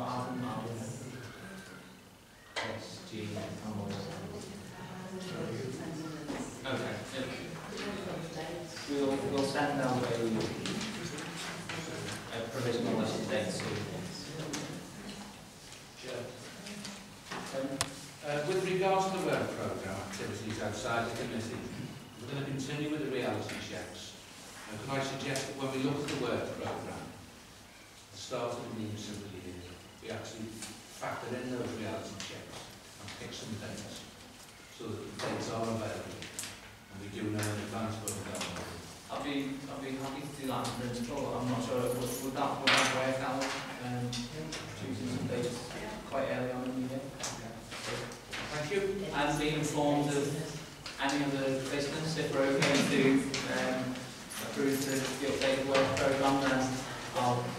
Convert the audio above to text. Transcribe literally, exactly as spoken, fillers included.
got Adam now. Yes, G and Moira. Okay. We'll, we'll send out a, a provisional list of dates soon. Uh, with regards to the work programme activities outside the committee, we're going to continue with the reality checks. Uh, could I suggest that when we look at the work programme, at the start of the new civil year, we actually factor in those reality checks and pick some dates so that the dates are available and we do know in advance where we're going. I'll be, I'll be happy to do that in principle. I'm not sure would, would that would that work out. Um, choosing some dates quite early on in the year. Thank you. And being informed of any other business, if we're okay to um, approve the, the updated work programme, then I'll